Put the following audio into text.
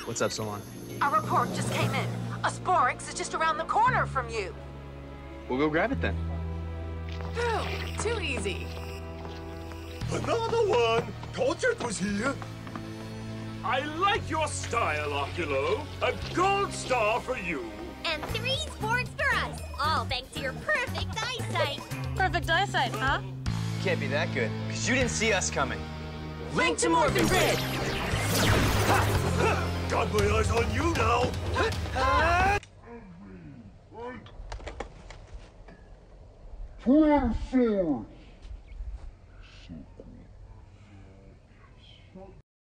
What's up, Solon? A report just came in. A Sporix is just around the corner from you. We'll go grab it then. Boom! Too easy. Another one! Told you it was here. I like your style, Oculo. A gold star for you. And 3 sports for us, all thanks to your perfect eyesight. Perfect eyesight, huh? Can't be that good, because you didn't see us coming. Link to Morph and Grid! Got my eyes on you now. Transform!